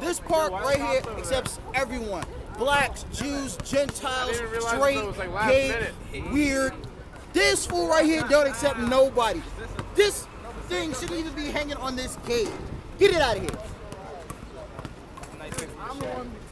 This park right here accepts everyone. Blacks, Jews, Gentiles, straight, gay, weird. This fool right here don't accept nobody. This thing shouldn't even be hanging on this gate. Get it out of here.